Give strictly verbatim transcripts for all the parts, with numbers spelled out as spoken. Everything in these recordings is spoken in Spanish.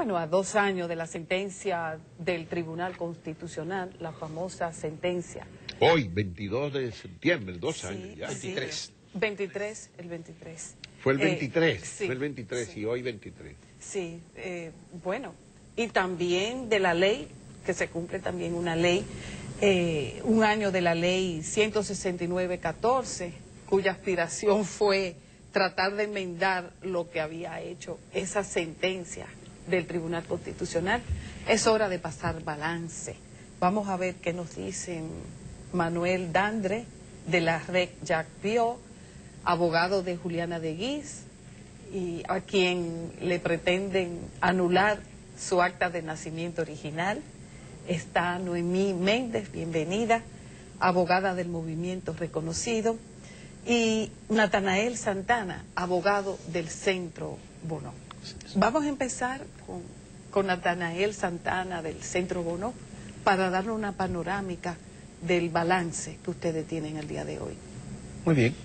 Bueno, a dos años de la sentencia del Tribunal Constitucional, la famosa sentencia. Hoy, veintidós de septiembre, dos Sí, años ya. sí, veintitrés. veintitrés, el veintitrés. Fue el veintitrés, Eh, sí, fue el veintitrés sí. y hoy veintitrés. Sí, eh, bueno, y también de la ley, que se cumple también una ley, eh, un año de la ley ciento sesenta y nueve catorce, cuya aspiración fue tratar de enmendar lo que había hecho esa sentencia del Tribunal Constitucional. Es hora de pasar balance. Vamos a ver qué nos dicen Manuel Dandre, de la red Jack Pio, abogado de Juliana de Guiz, y a quien le pretenden anular su acta de nacimiento original. Está Noemí Méndez, bienvenida, abogada del movimiento reconocido, y Natanael Santana, abogado del Centro Bono. Vamos a empezar con, con Natanael Santana del Centro Bono para darnos una panorámica del balance que ustedes tienen el día de hoy. Muy bien.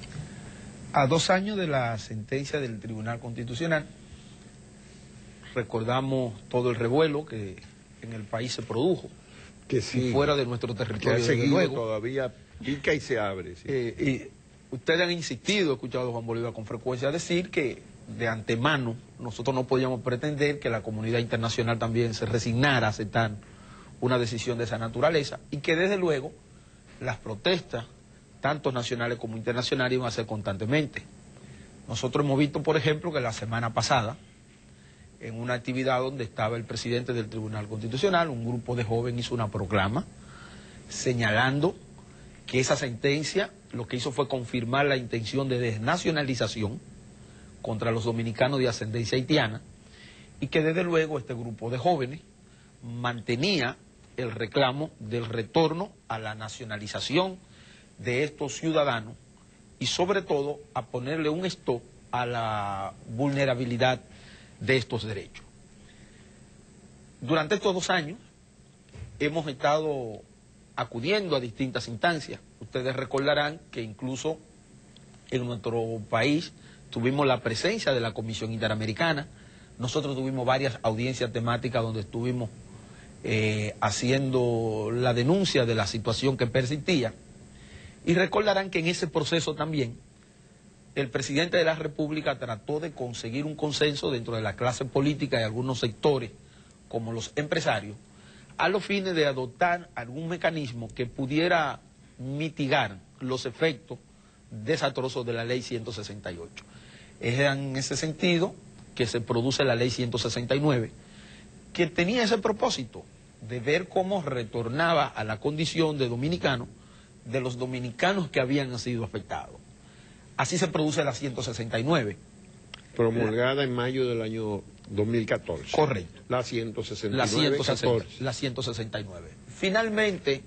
A dos años de la sentencia del Tribunal Constitucional, recordamos todo el revuelo que en el país se produjo, Que sí, y fuera de nuestro que ha territorio, desde seguido luego. todavía, pica y se abre. Sí. Eh, y ustedes han insistido, he escuchado a Juan Bolívar con frecuencia decir que de antemano nosotros no podíamos pretender que la comunidad internacional también se resignara a aceptar una decisión de esa naturaleza, y que desde luego las protestas, tanto nacionales como internacionales, iban a ser constantemente. Nosotros hemos visto, por ejemplo, que la semana pasada, en una actividad donde estaba el presidente del Tribunal Constitucional, un grupo de jóvenes hizo una proclama señalando que esa sentencia lo que hizo fue confirmar la intención de desnacionalización contra los dominicanos de ascendencia haitiana, y que desde luego este grupo de jóvenes mantenía el reclamo del retorno a la nacionalización de estos ciudadanos y sobre todo a ponerle un stop a la vulnerabilidad de estos derechos. Durante estos dos años hemos estado acudiendo a distintas instancias. Ustedes recordarán que incluso en nuestro país tuvimos la presencia de la Comisión Interamericana. Nosotros tuvimos varias audiencias temáticas donde estuvimos eh, haciendo la denuncia de la situación que persistía. Y recordarán que en ese proceso también el presidente de la República trató de conseguir un consenso dentro de la clase política y algunos sectores, como los empresarios, a los fines de adoptar algún mecanismo que pudiera mitigar los efectos desastrosos de la ley ciento sesenta y ocho. Es en ese sentido que se produce la ley ciento sesenta y nueve, que tenía ese propósito de ver cómo retornaba a la condición de dominicano de los dominicanos que habían sido afectados. Así se produce la ciento sesenta y nueve. Promulgada en mayo del año dos mil catorce. Correcto. La ciento sesenta y La, nueve, ciento, la ciento sesenta y nueve. Finalmente,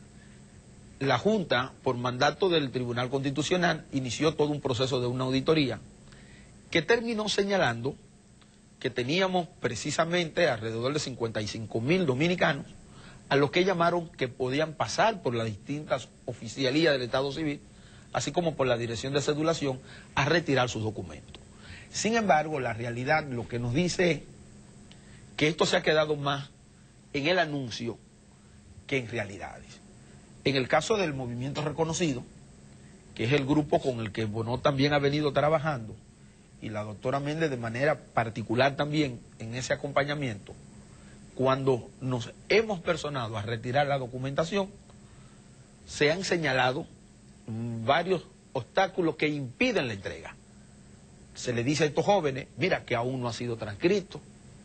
la Junta, por mandato del Tribunal Constitucional, inició todo un proceso de una auditoría que terminó señalando que teníamos precisamente alrededor de cincuenta y cinco mil dominicanos a los que llamaron que podían pasar por las distintas oficialías del Estado Civil, así como por la Dirección de Cedulación, a retirar sus documentos. Sin embargo, la realidad lo que nos dice es que esto se ha quedado más en el anuncio que en realidades. En el caso del movimiento reconocido, que es el grupo con el que Bono también ha venido trabajando, y la doctora Méndez de manera particular también en ese acompañamiento, cuando nos hemos personado a retirar la documentación, se han señalado varios obstáculos que impiden la entrega. Se le dice a estos jóvenes, mira, que aún no ha sido transcrito,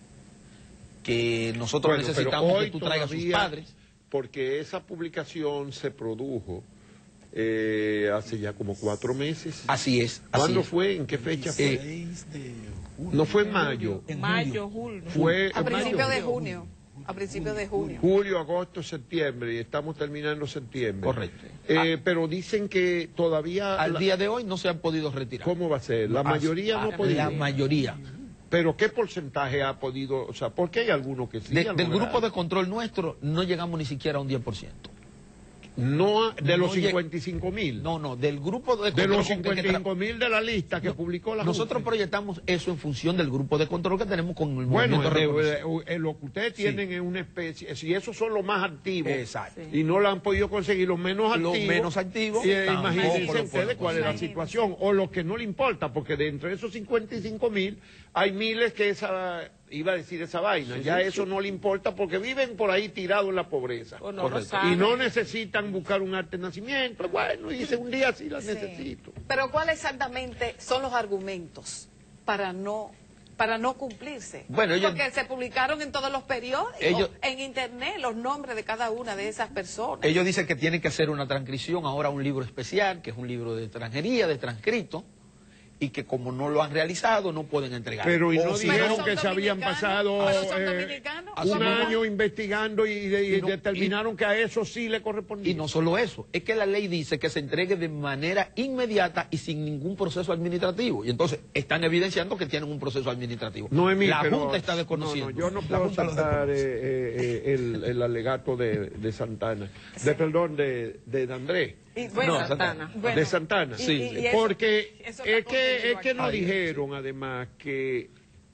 que nosotros bueno, necesitamos que tú traigas a sus padres. Porque esa publicación se produjo eh, hace ya como cuatro meses. Así es. Así ¿Cuándo es. fue? ¿En qué fecha fue? Eh, no fue en mayo. En mayo, julio. Fue A en principios mayo. de junio. A principios de junio. Julio, agosto, septiembre, y estamos terminando septiembre. Correcto. Eh, Ah, pero dicen que todavía... al la- día de hoy no se han podido retirar. ¿Cómo va a ser? La Ah, mayoría no ah, ha podido. La mayoría. Pero ¿qué porcentaje ha podido? O sea, ¿por qué hay algunos que sí De- han del logrado? grupo de control nuestro no llegamos ni siquiera a un diez por ciento. No, de los No, cincuenta y cinco mil. No, no, del grupo de De control. los con que- cincuenta y cinco mil de la lista que No, publicó la Nosotros Junta. proyectamos eso en función del grupo de control que tenemos con el Bueno, movimiento de- reconocido. de- eh, lo que ustedes Sí. tienen es una especie, si esos son los más activos Exacto. y no lo han podido conseguir los menos Los activos, menos activos, eh, tampoco imagínense lo pueden ustedes cuál es la conseguir. situación, o los que no le importa, porque dentro de esos cincuenta y cinco mil hay miles que esa, iba a decir esa vaina, Sí, ya sí, eso sí. no le importa porque viven por ahí tirados en la pobreza. O no lo Correcto. saben. Y no necesitan buscar un arte de nacimiento. Bueno, dice un día sí la Sí. necesito. Pero ¿cuáles exactamente son los argumentos para no para no cumplirse? Bueno, ellos- Porque se publicaron en todos los periódicos, Ellos- en internet, los nombres de cada una de esas personas. Ellos dicen que tienen que hacer una transcripción ahora a un libro especial, que es un libro de extranjería, de transcrito, y que como no lo han realizado, no pueden entregar. Pero y no O si dijeron son que se habían dominicanos, pasado pero son eh, dominicanos. Así un mismo. año investigando y, de- y Y no- determinaron que a eso sí le correspondía. Y no solo eso, es que la ley dice que se entregue de manera inmediata y sin ningún proceso administrativo. Y entonces están evidenciando que tienen un proceso administrativo. No es mi, la pero- Junta está desconociendo. No, no, yo no La puedo Junta lo saltar eh, desconoce. eh, eh, el, el alegato de, de Santana, de perdón, de, de Andrés, Y bueno, No, Santana. bueno, de Santana. y- Sí, y- sí. y eso- Porque eso es está que, es contenido que nos aquí. dijeron además que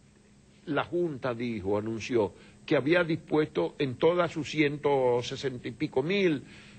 la Junta dijo, anunció, que había dispuesto en todas sus ciento sesenta y pico mil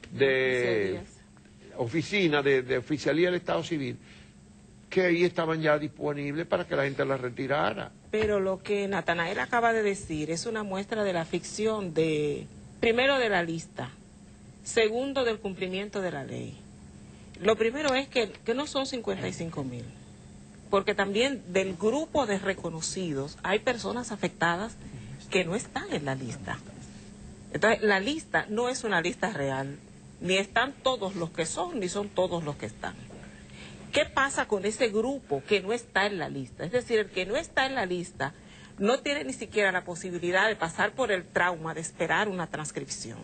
de Oficialías. oficinas de, de oficialía del Estado Civil, que ahí estaban ya disponibles para que la gente las retirara. Pero lo que Natanael acaba de decir es una muestra de la ficción de, primero, de la lista, segundo, del cumplimiento de la ley. Lo primero es que, que no son cincuenta y cinco mil, porque también del grupo de reconocidos hay personas afectadas que no están en la lista. Entonces, la lista no es una lista real, ni están todos los que son, ni son todos los que están. ¿Qué pasa con ese grupo que no está en la lista? Es decir, el que no está en la lista no tiene ni siquiera la posibilidad de pasar por el trauma de esperar una transcripción.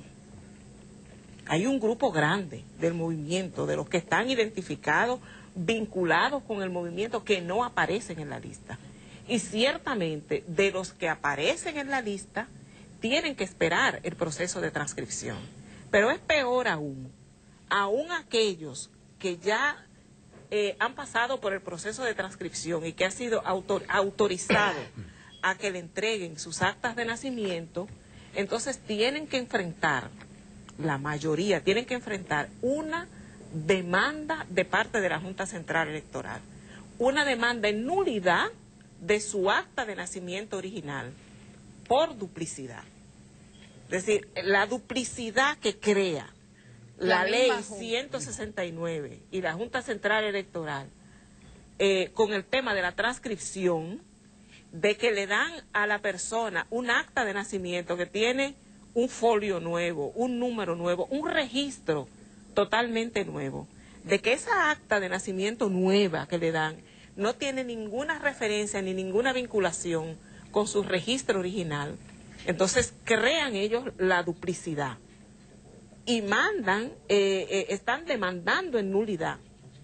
Hay un grupo grande del movimiento, de los que están identificados, vinculados con el movimiento, que no aparecen en la lista. Y ciertamente, de los que aparecen en la lista, tienen que esperar el proceso de transcripción. Pero es peor aún, aún aquellos que ya eh, han pasado por el proceso de transcripción y que han sido autor, autorizados a que le entreguen sus actas de nacimiento, entonces tienen que enfrentar, la mayoría tienen que enfrentar una demanda de parte de la Junta Central Electoral, una demanda en nulidad de su acta de nacimiento original por duplicidad. Es decir, la duplicidad que crea la, La ley misma Junta. ciento sesenta y nueve y la Junta Central Electoral eh, con el tema de la transcripción, de que le dan a la persona un acta de nacimiento que tiene un folio nuevo, un número nuevo, un registro totalmente nuevo, de que esa acta de nacimiento nueva que le dan no tiene ninguna referencia ni ninguna vinculación con su registro original. Entonces crean ellos la duplicidad y mandan, eh, eh, están demandando en nulidad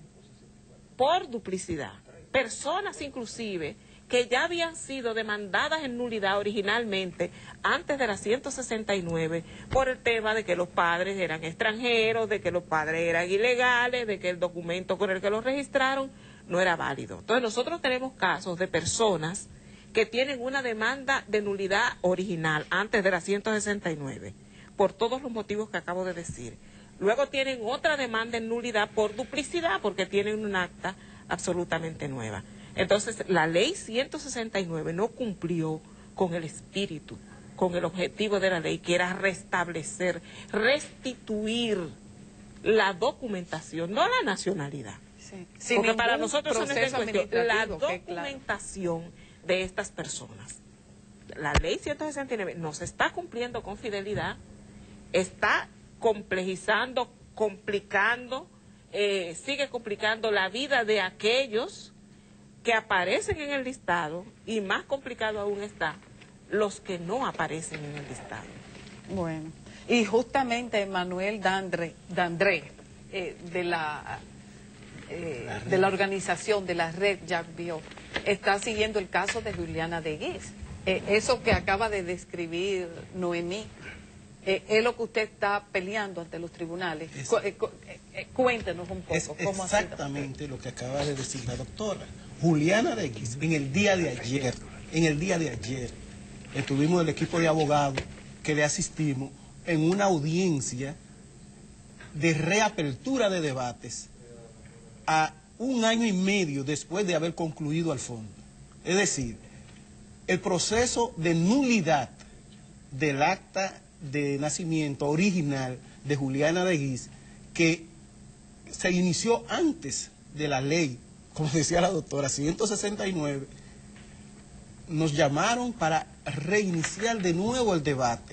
por duplicidad. Personas inclusive que ya habían sido demandadas en nulidad originalmente antes de la ciento sesenta y nueve por el tema de que los padres eran extranjeros, de que los padres eran ilegales, de que el documento con el que los registraron no era válido. Entonces nosotros tenemos casos de personas que tienen una demanda de nulidad original antes de la ciento sesenta y nueve, por todos los motivos que acabo de decir. Luego tienen otra demanda en nulidad por duplicidad, porque tienen un acta absolutamente nueva. Entonces, la ley ciento sesenta y nueve no cumplió con el espíritu, con el objetivo de la ley, que era restablecer, restituir la documentación, no la nacionalidad. Sí. Sin Porque para ningún nosotros eso no está en proceso cuestión, la administrativo, que claro. documentación de estas personas. La ley ciento sesenta y nueve no se está cumpliendo con fidelidad, está complejizando, complicando, eh, sigue complicando la vida de aquellos que aparecen en el listado, y más complicado aún está los que no aparecen en el listado. Bueno, y justamente Manuel Dandre, Dandré, eh, de la eh, de la organización de la red Jacques Biot, está siguiendo el caso de Juliana de Guis. Eh, eso que acaba de describir Noemí eh, es lo que usted está peleando ante los tribunales. Es, Cu eh, cu eh, cuéntenos un poco. Es cómo exactamente ha sido lo que acaba de decir la doctora. Juliana de Guis, en el día de ayer, en el día de ayer, estuvimos el equipo de abogados que le asistimos en una audiencia de reapertura de debates a un año y medio después de haber concluido al fondo. Es decir, el proceso de nulidad del acta de nacimiento original de Juliana de Guis, que se inició antes de la ley, como decía la doctora, ciento sesenta y nueve, nos llamaron para reiniciar de nuevo el debate.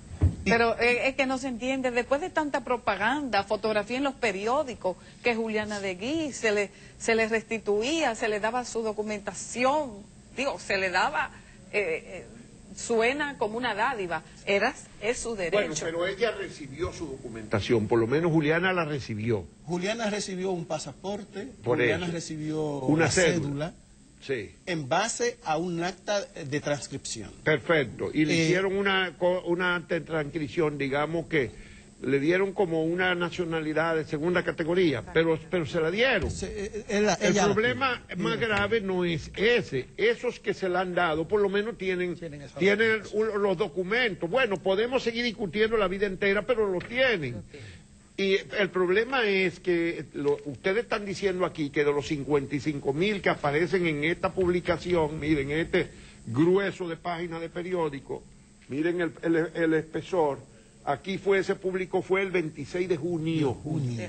Pero eh, es que no se entiende, después de tanta propaganda, fotografía en los periódicos, que Juliana de Guis se le, se le restituía, se le daba su documentación, digo, se le daba, eh, eh, suena como una dádiva, era, es su derecho. Bueno, pero ella recibió su documentación, por lo menos Juliana la recibió. Juliana recibió un pasaporte, Por Juliana eso. recibió Una una cédula. cédula, Sí. en base a un acta de transcripción. Perfecto. Y le Eh, hicieron una, co- una te- transcripción, digamos que le dieron como una nacionalidad de segunda categoría, pero, pero se la dieron. Se- eh, ella- El ella la problema tiene. más grave no es ese. Esos que se la han dado, por lo menos tienen, Tienen esa tienen un- los documentos. Bueno, podemos seguir discutiendo la vida entera, pero los tienen. Y el problema es que lo- ustedes están diciendo aquí que de los cincuenta y cinco mil que aparecen en esta publicación, miren, este grueso de páginas de periódico, miren el, el- el espesor, aquí fue, se publicó, fue el veintiséis de junio. Junio.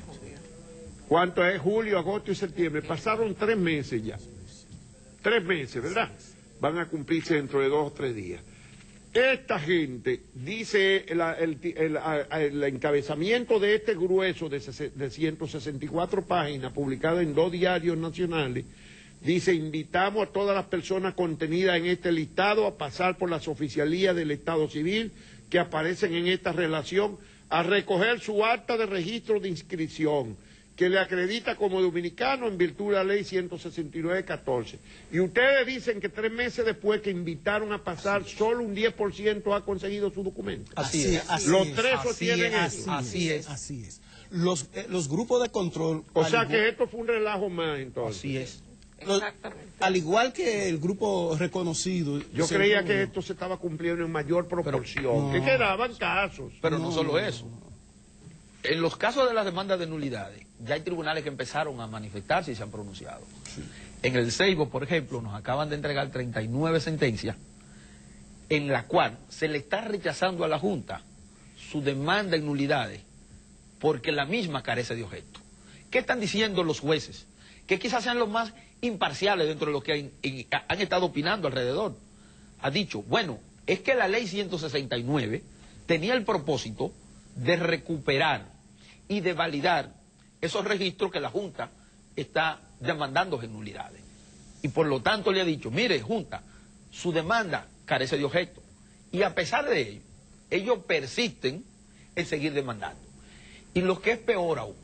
¿Cuánto es? Julio, agosto y septiembre. Pasaron tres meses ya. Tres meses, ¿verdad? Van a cumplirse dentro de dos o tres días. Esta gente, dice la- el, el- a- a- el encabezamiento de este grueso de, sese- de ciento sesenta y cuatro páginas, publicado en dos diarios nacionales, dice: invitamos a todas las personas contenidas en este listado a pasar por las oficialías del Estado Civil que aparecen en esta relación a recoger su acta de registro de inscripción, que le acredita como dominicano en virtud de la ley ciento sesenta y nueve catorce. Y ustedes dicen que tres meses después que invitaron a pasar, solo un diez por ciento ha conseguido su documento. Así es, así Los es, tres así sostienen es, eso. Así es, así es. Los, eh, los grupos de control, O al sea igual- que esto fue un relajo más entonces. Así es. los- Exactamente. al igual que el grupo reconocido. Yo se creía reunió. que esto se estaba cumpliendo en mayor proporción, no. que quedaban casos. Pero no, No, solo no, eso. En los casos de las demandas de nulidades, ya hay tribunales que empezaron a manifestarse y se han pronunciado. En el Seibo, por ejemplo, nos acaban de entregar treinta y nueve sentencias en la cual se le está rechazando a la Junta su demanda en nulidades porque la misma carece de objeto. ¿Qué están diciendo los jueces? Que quizás sean los más imparciales dentro de los que han, en- han estado opinando alrededor. Ha dicho, bueno, es que la ley ciento sesenta y nueve tenía el propósito de recuperar y de validar esos registros que la Junta está demandando en nulidades. Y por lo tanto le ha dicho, mire, Junta, su demanda carece de objeto. Y a pesar de ello, ellos persisten en seguir demandando. Y lo que es peor aún,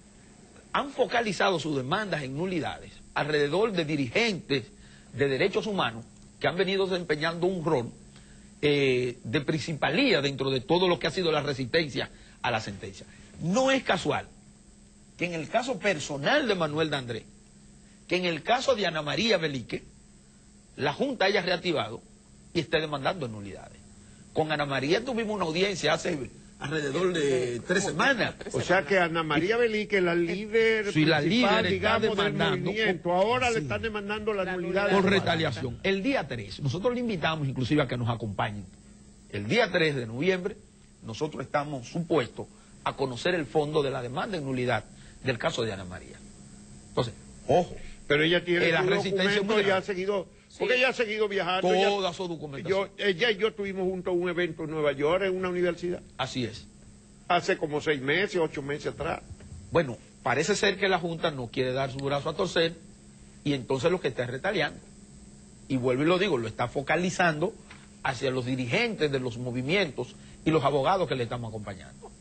han focalizado sus demandas en nulidades alrededor de dirigentes de derechos humanos que han venido desempeñando un rol eh, de principalía dentro de todo lo que ha sido la resistencia a la sentencia. No es casual que en el caso personal de Manuel D'Andrés, que en el caso de Ana María Belique, la Junta haya reactivado y esté demandando en nulidades. Con Ana María tuvimos una audiencia hace alrededor de tres semanas. O sea que Ana María Belique, la líder Sí, la principal, líder está digamos, del demandando movimiento, ahora le están demandando la, La nulidad. nulidad. Por de- retaliación. El día tres, nosotros le invitamos inclusive a que nos acompañen. El día tres de noviembre, nosotros estamos supuestos a conocer el fondo de la demanda en nulidad del caso de Ana María. Entonces, ojo, Pero ella tiene Eh, la su resistencia documento muy y ha grande. seguido, porque ella ha seguido viajando. ella- toda su documentación. yo, ella y yo estuvimos juntos en un evento en Nueva York, en una universidad, Así es. hace como seis meses, ocho meses atrás. Bueno, parece ser que la Junta no quiere dar su brazo a torcer y entonces lo que está es retaliando. Y vuelvo y lo digo, lo está focalizando hacia los dirigentes de los movimientos y los abogados que le estamos acompañando.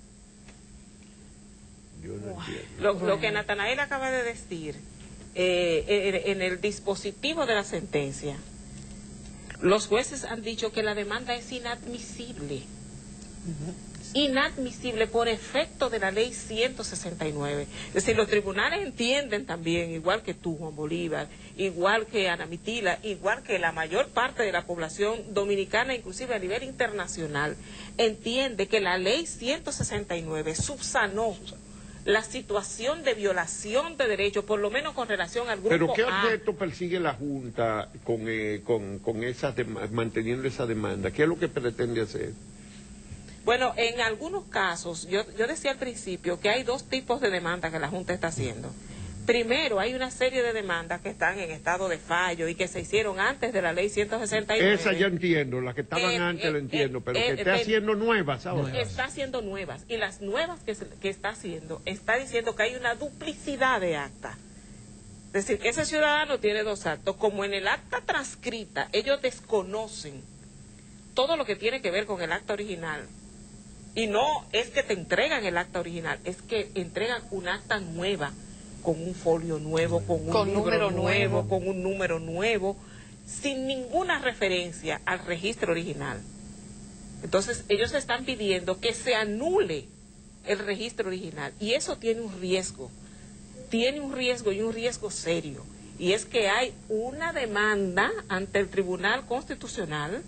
Yo no entiendo. Lo, lo que Natanael acaba de decir, eh, en, en el dispositivo de la sentencia, los jueces han dicho que la demanda es inadmisible. inadmisible por efecto de la ley ciento sesenta y nueve. Es decir, los tribunales entienden también, igual que tú, Juan Bolívar, igual que Ana Mitila, igual que la mayor parte de la población dominicana, inclusive a nivel internacional, entiende que la ley ciento sesenta y nueve subsanó la situación de violación de derechos, por lo menos con relación al grupo ¿Pero qué A. objeto persigue la Junta con, eh, con, con esas dem- manteniendo esa demanda? ¿Qué es lo que pretende hacer? Bueno, en algunos casos, yo, yo decía al principio que hay dos tipos de demandas que la Junta está haciendo. Primero, hay una serie de demandas que están en estado de fallo y que se hicieron antes de la ley ciento sesenta y nueve. Esa ya entiendo, las que estaban Eh, antes eh, lo entiendo, eh, pero eh, que esté eh, haciendo nuevas ahora. Está haciendo nuevas, y las nuevas que, se- que está haciendo, está diciendo que hay una duplicidad de actas. Es decir, que ese ciudadano tiene dos actos. Como en el acta transcrita, ellos desconocen todo lo que tiene que ver con el acta original. Y no es que te entregan el acta original, es que entregan un acta nueva, con un folio nuevo, con un Con libro número nuevo, nuevo. con un número nuevo, sin ninguna referencia al registro original. Entonces, ellos están pidiendo que se anule el registro original, y eso tiene un riesgo, tiene un riesgo y un riesgo serio, y es que hay una demanda ante el Tribunal Constitucional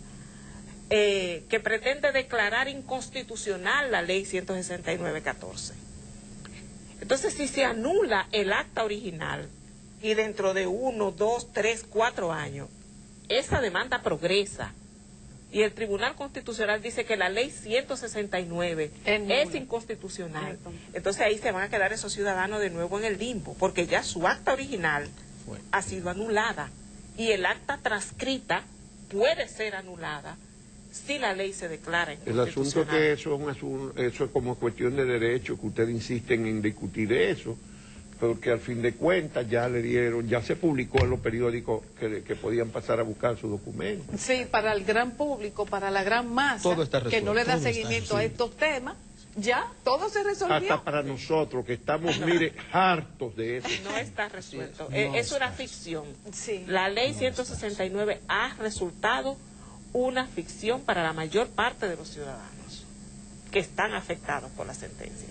eh, que pretende declarar inconstitucional la ley ciento sesenta y nueve catorce. Entonces, si se anula el acta original y dentro de uno, dos, tres, cuatro años, esa demanda progresa y el Tribunal Constitucional dice que la ley ciento sesenta y nueve Es nula. es inconstitucional, Exacto. entonces ahí se van a quedar esos ciudadanos de nuevo en el limbo, porque ya su acta original Fue. ha sido anulada y el acta transcrita puede ser anulada si la ley se declara El inconstitucional. asunto es que eso es, un asunto, eso es como cuestión de derecho, que ustedes insisten en discutir eso, porque al fin de cuentas ya le dieron, ya se publicó en los periódicos que, que podían pasar a buscar sus documentos. Sí, para el gran público, para la gran masa, Todo está que no le da resuelto. Todo está seguimiento a resuelto. estos temas, ya todo se resolvió. Hasta para nosotros, que estamos, mire, hartos de eso. No está resuelto. No Eh, es está una ficción. Sí. La ley ciento sesenta y nueve ha resultado una ficción para la mayor parte de los ciudadanos que están afectados por la sentencia.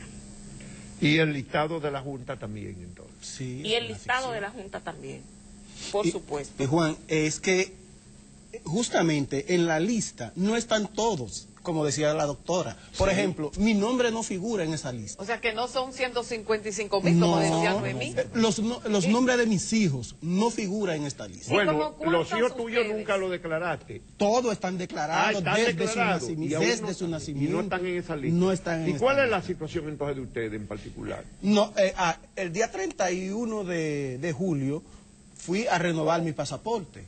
Y el listado de la Junta también, entonces. Sí, Y es el una listado ficción. de la Junta también, por Y- supuesto. Y Juan, es que justamente en la lista no están todos, como decía la doctora. Por ejemplo, mi nombre no figura en esa lista. O sea que no son ciento cincuenta y cinco mil, como decía Noemí. eh, los, no- los nombres de mis hijos no figuran en esta lista. Bueno, como cuántos los hijos tuyos ustedes. nunca lo declaraste. Todos están Ah, declarados están desde, declarados. su, y nacimiento, aún desde no- su Y nacimiento. no están en esa lista. No están en ¿Y esta cuál es la lista. situación entonces de ustedes en particular? No, eh, ah, el día treinta y uno de, de julio fui a renovar mi pasaporte.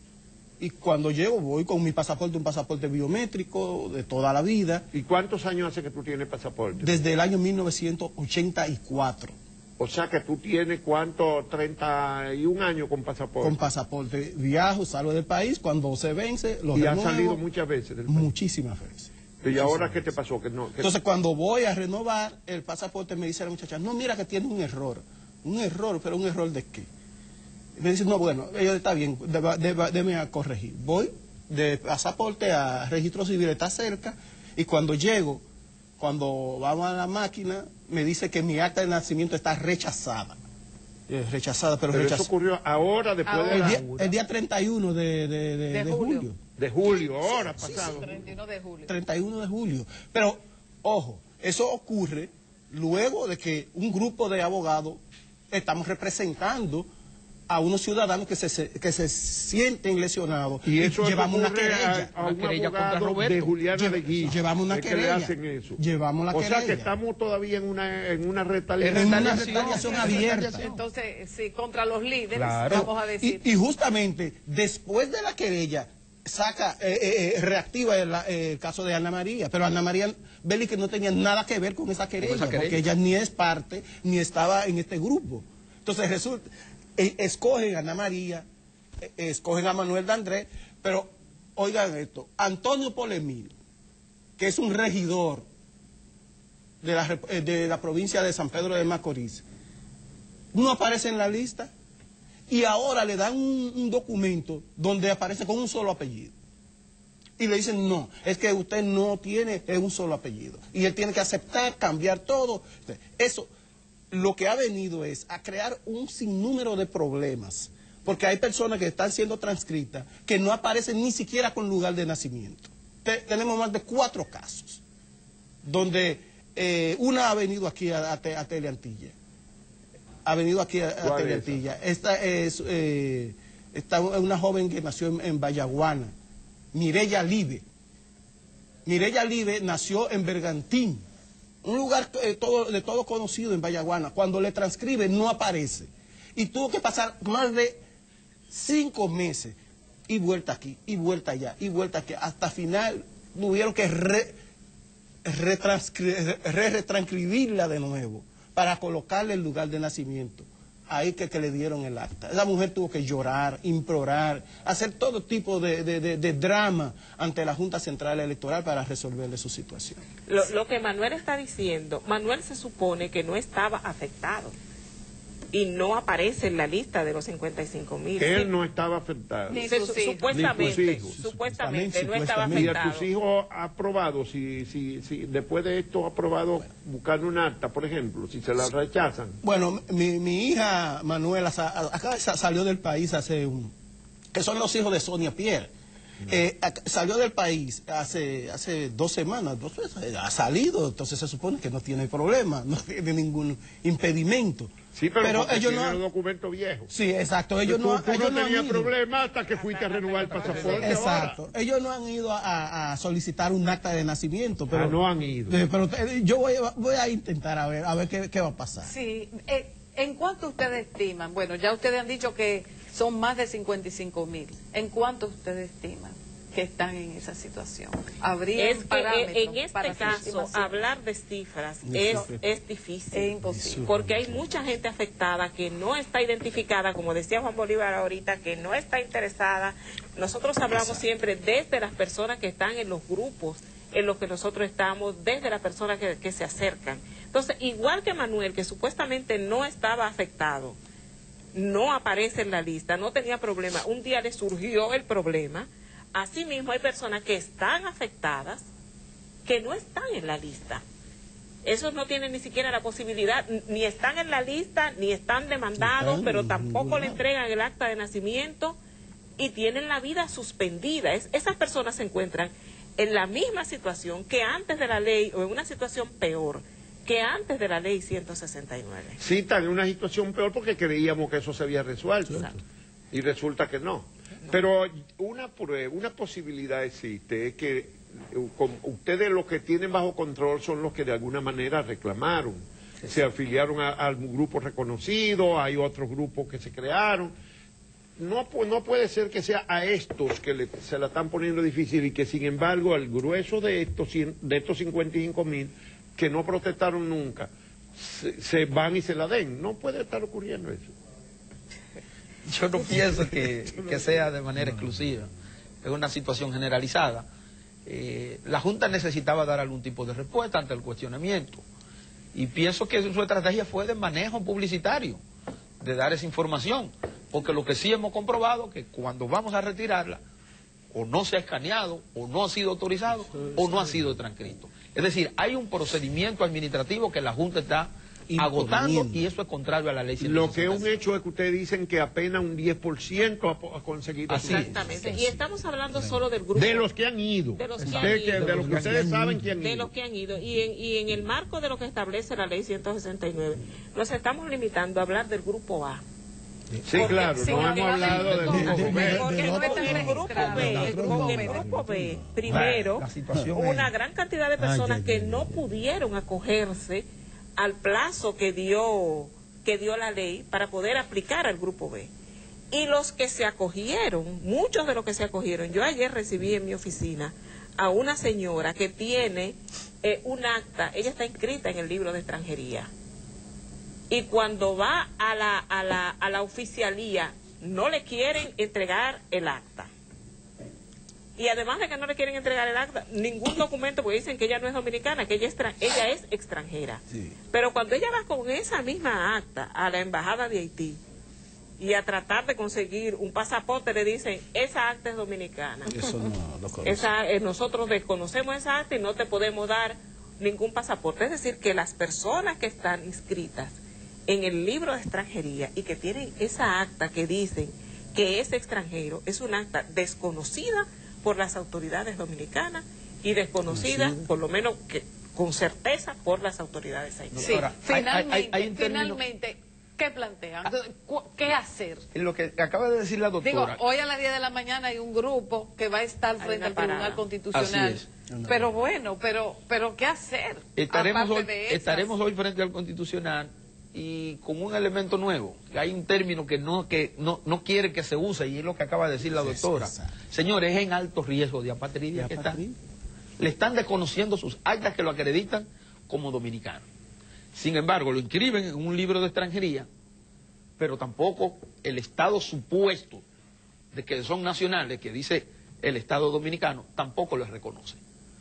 Y cuando llego voy con mi pasaporte, un pasaporte biométrico de toda la vida, ¿Y cuántos años hace que tú tienes pasaporte? desde el año mil novecientos ochenta y cuatro, O sea que tú tienes, ¿cuánto? treinta y un años con pasaporte. con pasaporte. Viajo, salgo del país, cuando se vence, lo y has renuevo salido muchas veces del país. muchísimas veces. ¿Y ahora qué te pasó? Que no, que- Entonces, cuando voy a renovar el pasaporte, me dice la muchacha, no, mira que tiene un error. Un error, pero ¿un error de qué? Me dice, no, bueno, ella está bien, deba- deba- déme a corregir. Voy de pasaporte a registro civil, está cerca, y cuando llego, cuando vamos a la máquina, me dice que mi acta de nacimiento está rechazada. Eh, rechazada, pero, Pero eso rechazada. ocurrió ahora, después Ahora. de, El la- día, el día treinta y uno de, de- de- De de julio. julio. de julio, ahora pasado. treinta y uno de julio. treinta y uno de julio. Pero, ojo, eso ocurre luego de que un grupo de abogados estamos representando a unos ciudadanos que se, se- que se sienten lesionados. Y eso llevamos una ocurre querella. a, a Una un querella contra abogado Roberto. de Juliana Lle- de Guiz. llevamos una es que le querella. hacen eso. Llevamos la O sea que querella. estamos todavía en una, en una En retaliación. una retaliación, retaliación sí, abierta. retaliación. Entonces, sí, contra los líderes, Claro. vamos a decir. Y, y justamente después de la querella saca, eh, eh, eh, reactiva el, eh, el caso de Ana María, pero Ana María Belli que no tenía nada que ver con esa querella, esa querella. porque ella ni es parte, ni estaba en este grupo. Entonces resulta, eh, escogen a Ana María, eh, escogen a Manuel de Andrés, pero oigan esto, Antonio Polemil, que es un regidor de la, rep- eh, de la provincia de San Pedro de Macorís, no aparece en la lista. Y ahora le dan un, un documento donde aparece con un solo apellido. Y le dicen, no, es que usted no tiene es un solo apellido. Y él tiene que aceptar, cambiar todo. Eso, lo que ha venido es a crear un sinnúmero de problemas. Porque hay personas que están siendo transcritas que no aparecen ni siquiera con lugar de nacimiento. Te, tenemos más de cuatro casos, donde eh, una ha venido aquí a, a, a Teleantilla. Ha venido aquí a, a Teleantilla. Esta es eh, esta, una joven que nació en, en Vallaguana, Mireya Live. Mireya Live nació en Bergantín, un lugar eh, todo, de todo conocido en Vallaguana. Cuando le transcribe no aparece. Y tuvo que pasar más de cinco meses, y vuelta aquí, y vuelta allá, y vuelta aquí. Hasta final tuvieron que re, re, retranscribirla de nuevo para colocarle el lugar de nacimiento. Ahí que, que le dieron el acta. Esa mujer tuvo que llorar, implorar, hacer todo tipo de, de, de, de drama ante la Junta Central Electoral para resolverle su situación. Lo, lo que Manuel está diciendo, Manuel se supone que no estaba afectado y no aparece en la lista de los cincuenta y cinco mil. Él no estaba afectado. Ni Se- sus hijos. supuestamente, Ni sus hijos. supuestamente no estaba Y a afectado. tus hijos ha aprobado, si, si, si después de esto ha aprobado buscar un acta, por ejemplo, si se la rechazan. Bueno, mi, mi hija Manuela sa- acá sa- salió del país hace un... que son los hijos de Sonia Pierre. Eh, ac- salió del país hace hace dos semanas, dos veces, ha salido, entonces se supone que no tiene problema, no tiene ningún impedimento. Sí, pero, Pero porque ellos tiene no el han- documento viejo. Sí, exacto, ellos tú, no, tú ellos no no han tenías ido. problema hasta que fuiste a renovar el pasaporte. Exacto, ahora. ellos no han ido a, a solicitar un acta de nacimiento, pero Ah, no han ido. eh, pero eh, yo voy, a- voy a intentar a ver a ver qué, qué va a pasar. Sí, eh, ¿en cuánto ustedes estiman? Bueno, ya ustedes han dicho que son más de cincuenta y cinco mil. ¿En cuánto ustedes estiman que están en esa situación? ¿Habría Es un que parámetro eh, en este para su caso estimación? hablar de cifras es, Difícil. es difícil. Es imposible. Porque hay mucha gente afectada que no está identificada, como decía Juan Bolívar ahorita, que no está interesada. Nosotros hablamos siempre desde las personas que están en los grupos en los que nosotros estamos, desde las personas que, que se acercan. Entonces, igual que Manuel, que supuestamente no estaba afectado, no aparece en la lista, no tenía problema, un día le surgió el problema. Asimismo, hay personas que están afectadas que no están en la lista. Esos no tienen ni siquiera la posibilidad, ni están en la lista, ni están demandados, Están pero en tampoco ningún le lado. entregan el acta de nacimiento y tienen la vida suspendida. Es, esas personas se encuentran en la misma situación que antes de la ley, o en una situación peor que antes de la ley ciento sesenta y nueve. Sí, están en una situación peor porque creíamos que eso se había resuelto. Exacto. Y resulta que no. Pero una prueba, una posibilidad existe, es que eh, con- ustedes los que tienen bajo control son los que de alguna manera reclamaron. Se afiliaron a, a algún grupo reconocido, hay otros grupos que se crearon. No, pu- no puede ser que sea a estos que le- se la están poniendo difícil y que sin embargo al grueso de estos, cien- de estos cincuenta y cinco mil que no protestaron nunca, se, se van y se la den. No puede estar ocurriendo eso. Yo no pienso que, que sea de manera exclusiva. Es una situación generalizada. Eh, la Junta necesitaba dar algún tipo de respuesta ante el cuestionamiento. Y pienso que su estrategia fue de manejo publicitario, de dar esa información. Porque lo que sí hemos comprobado que cuando vamos a retirarla, o no se ha escaneado, o no ha sido autorizado, o no ha sido transcrito. Es decir, hay un procedimiento administrativo que la Junta está agotando Imponiendo. y eso es contrario a la ley Lo que es un ciento sesenta y seis. hecho es que ustedes dicen que apenas un diez por ciento ha, po- ha conseguido. Así su- es. Exactamente. Y estamos hablando solo del grupo. De los que han ido. De los que Ustedes han que- ido. de los que ustedes saben que han de ido. los que han ido. Y en, y en el marco de lo que establece la ley ciento sesenta y nueve, nos estamos limitando a hablar del grupo A. Sí, Porque claro, si no no hemos hablado del de- grupo de- B. de- Porque del con otro el grupo registrado. B, Del con grupo el B. grupo B, primero, La situación una es- gran cantidad de personas Ay, ay, que ay, no ay. pudieron acogerse al plazo que dio, que dio la ley para poder aplicar al grupo B. Y los que se acogieron, muchos de los que se acogieron, yo ayer recibí en mi oficina a una señora que tiene eh, un acta, ella está inscrita en el libro de extranjería. Y cuando va a la, a la, a la oficialía, no le quieren entregar el acta. Y además de que no le quieren entregar el acta, ningún documento, porque dicen que ella no es dominicana, que ella, extra- ella es extranjera. Sí. Pero cuando ella va con esa misma acta a la embajada de Haití, y a tratar de conseguir un pasaporte le dicen, esa acta es dominicana. Eso no lo conozco. Esa, eh, nosotros desconocemos esa acta y no te podemos dar ningún pasaporte. Es decir, que las personas que están inscritas en el libro de extranjería y que tienen esa acta que dicen que es extranjero, es un acta desconocida por las autoridades dominicanas y desconocida, Conocida. por lo menos que con certeza, por las autoridades haitianas. Sí, Doctora, hay- finalmente, hay- hay un término- finalmente, ¿qué plantean? Cu- ¿Qué hacer? Lo que acaba de decir la Digo, doctora, hoy a las diez de la mañana hay un grupo que va a estar Hay frente una al Tribunal parada. Constitucional. Así Pero bueno, pero pero ¿qué hacer? estaremos Aparte hoy, de esas. estaremos hoy frente al Constitucional y con un elemento nuevo. Hay un término que no que no, no quiere que se use y es lo que acaba de decir la doctora. Exacto. Señores, es en alto riesgo de apatridia De que está. apatridia. Le están desconociendo sus actas que lo acreditan como dominicano. Sin embargo, lo inscriben en un libro de extranjería, pero tampoco el Estado supuesto de que son nacionales, que dice el Estado dominicano, tampoco los reconoce.